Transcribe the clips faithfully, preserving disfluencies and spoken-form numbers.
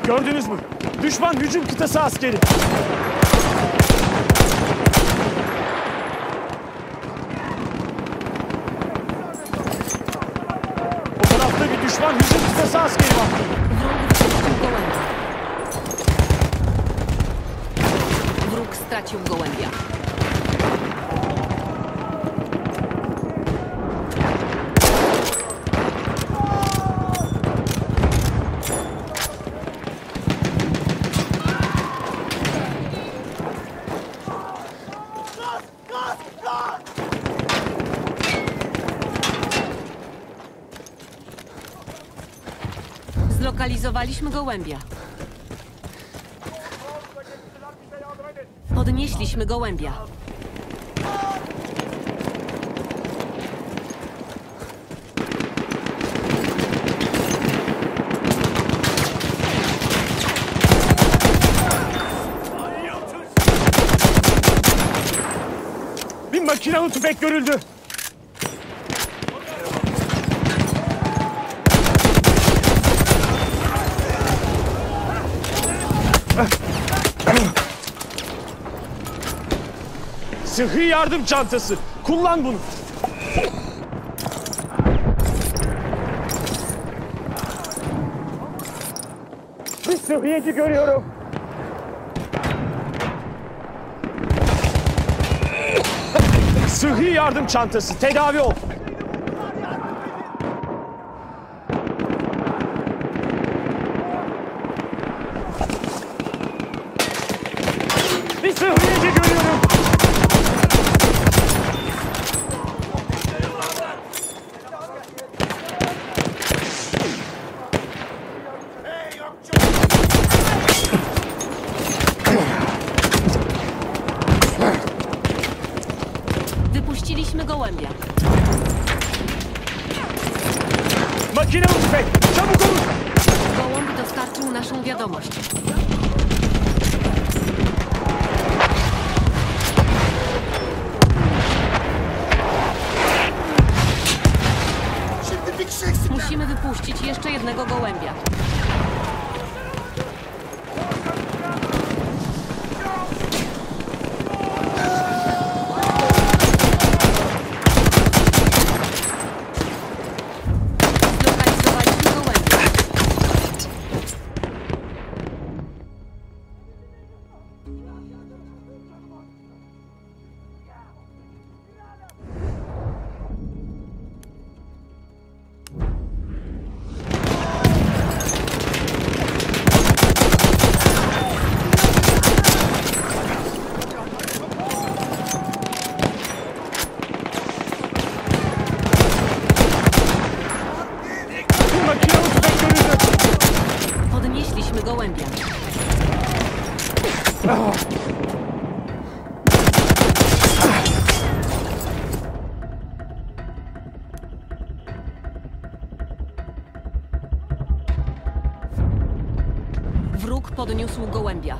Gördünüz mü? Düşman hücum kıtası askeri. O tarafta bir düşman hücum kıtası askeri var. Wróg stracił gołębia. Zlokalizowaliśmy gołębia. Podnieśliśmy gołębia. Bir makinalı tüfek görüldü. Sıhhi yardım çantası. Kullan bunu. Bir sıhhiyeci görüyorum. Sıhhi yardım çantası. Tedavi ol. Bir sıhhiyeci görüyorum. Wypuściliśmy gołębia. Makinalı tüfek. Çabuk olun. Gołąb dostarczył naszą wiadomość. Musimy wypuścić jeszcze jednego gołębia. Zlokalizowaliśmy gołębia. Makinalı tüfek görüldü. Podnieśliśmy gołębia. Wróg podniósł gołębia.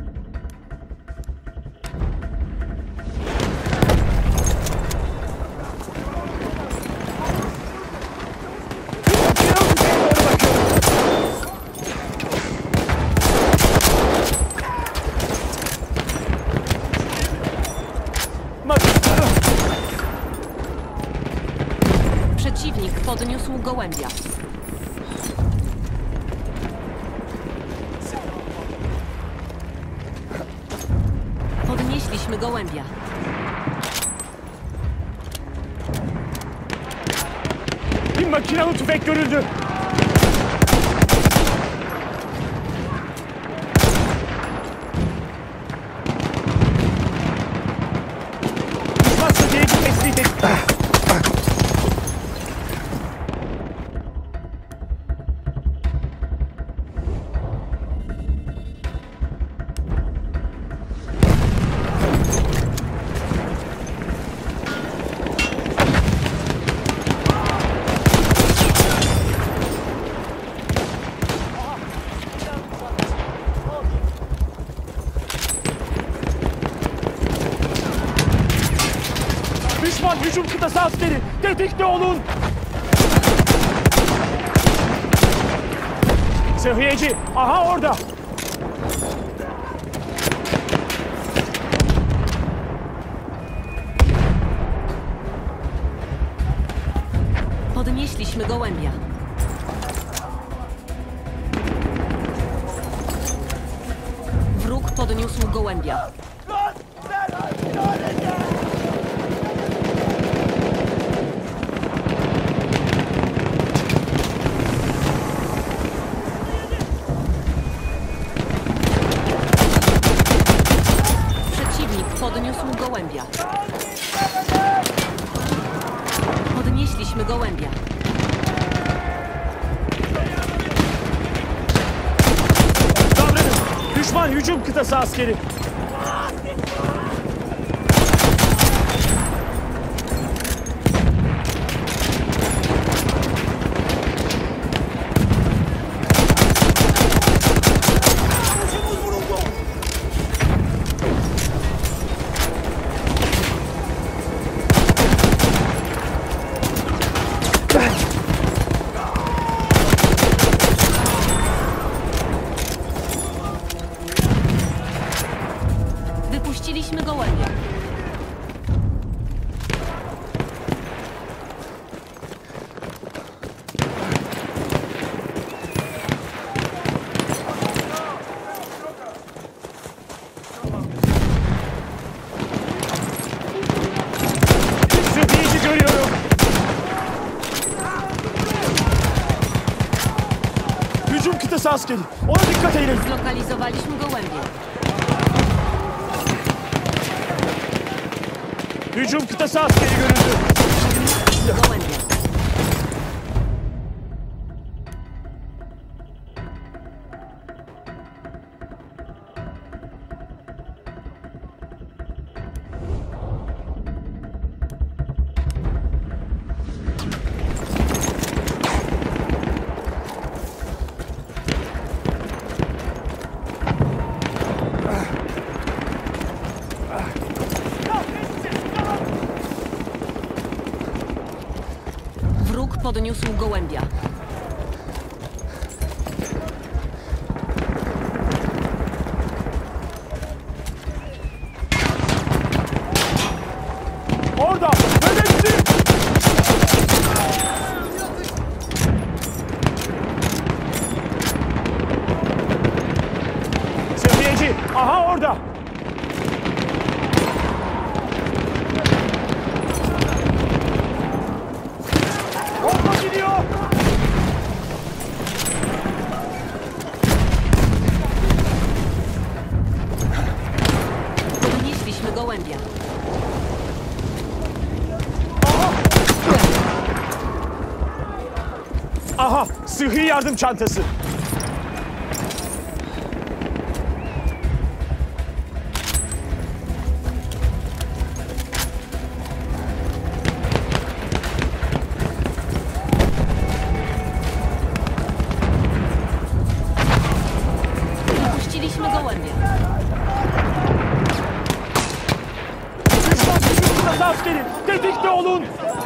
Przeciwnik podniósł gołębia. Podnieśliśmy gołębia. Bir makinalı tüfek görüldü. Düşman sıhhiyeci tespit et. Düşman hücum kıtası askeri. Tetikte olun. Sıhhiyeci! Aha orada! Podnieśliśmy gołębia. Wróg podniósł gołębia. Przeciwnik podniósł gołębia. Podnieśliśmy gołębia. Davranın! Düşman hücum kıtası askeri! Wypuściliśmy gołębia. Sıhhiyeci görüyorum! Hücum kıtası askeri! Ona dikkat edin! Zlokalizowaliśmy gołębia. Hücum kıtası askeri görüldü! Gołębia. Wróg podniósł gołębia. Orada! Nöbetçi! Sıhhiyeci! Aha orada! Bomba gidiyor! Podnieśliśmy gołębia. Aha! Sıhhi yardım çantası! Wypuściliśmy gołębia. Düşman hücum kıtası askeri! Tetikte olun!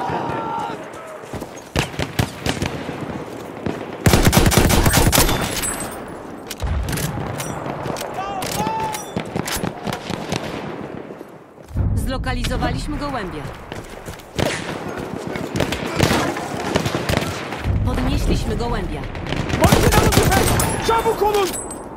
Zlokalizowaliśmy gołębia. Podnieśliśmy gołębia. Makinalı tüfek! Çabuk olun!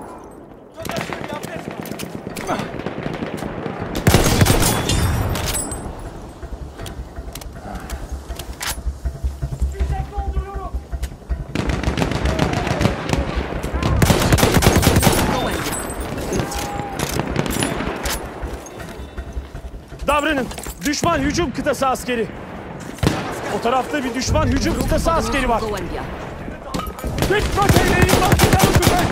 Gołębia. Davranın! Düşman hücum kıtası askeri! O tarafta bir düşman hücum Wróg kıtası askeri podniósł var. gołębia. Dikkat eyleyin makinalı tüfek!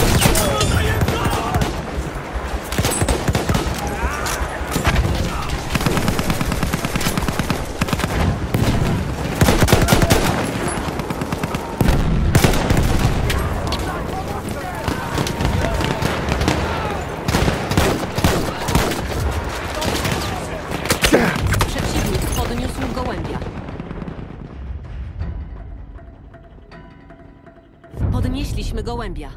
Przeciwnik podniósł gołębia. Podnieśli Donieśliśmy gołębia.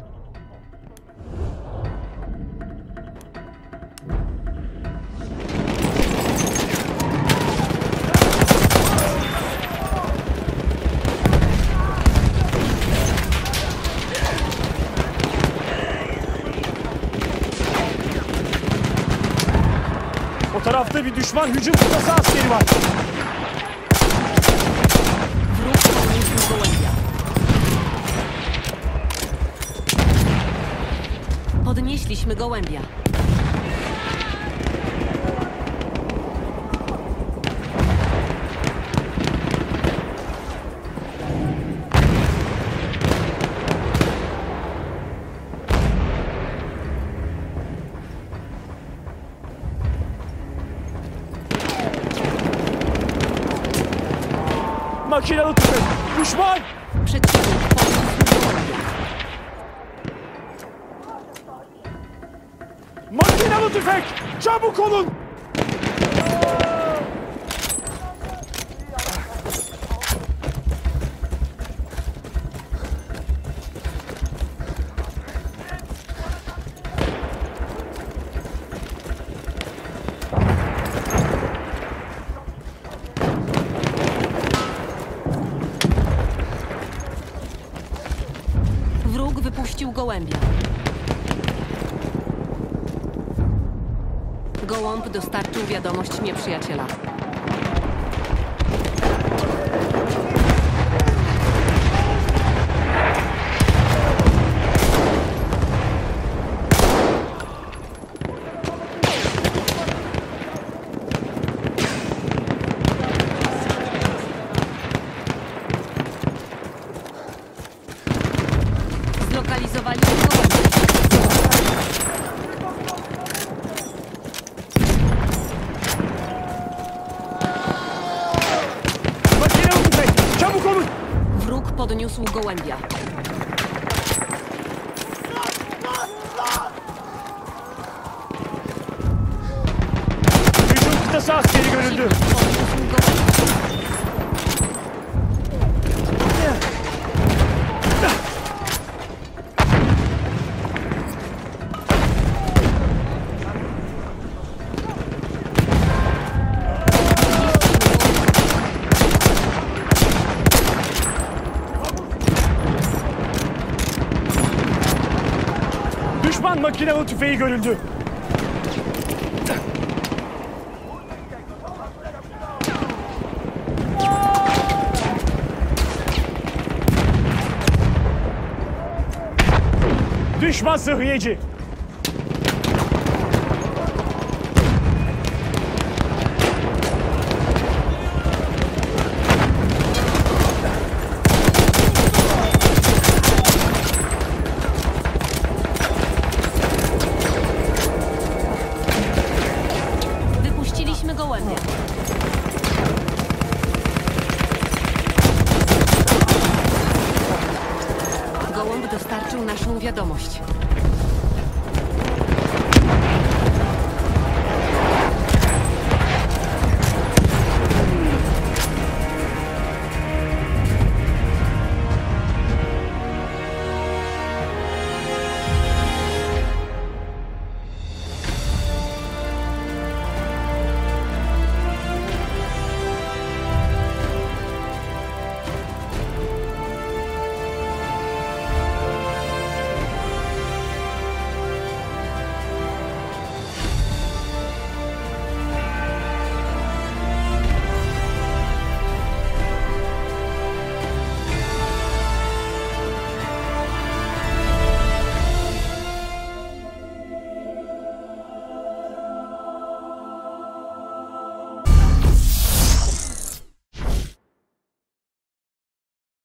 O tarafta bir düşman hücum kıtası askeri var. Wróg podniósł gołębia. Podnieśliśmy gołębia. Makinalı tüfek. Düşman! Przeciwnik podniósł gołębia. Makinalı tüfek! Çabuk olun! Wróg wypuścił gołębia. Gołąb dostarczył wiadomość nieprzyjaciela. Zlokalizowaliśmy gołębia. Makinalı tüfek! Çabuk olun! Wróg podniósł gołębia. Hücum kıtası askeri görüldü. Podniósł gołębia. Düşman makinalı tüfeği görüldü. Düşman sıhhiyeci. Wypuściliśmy gołębia. Gołąb dostarczył naszą wiadomość.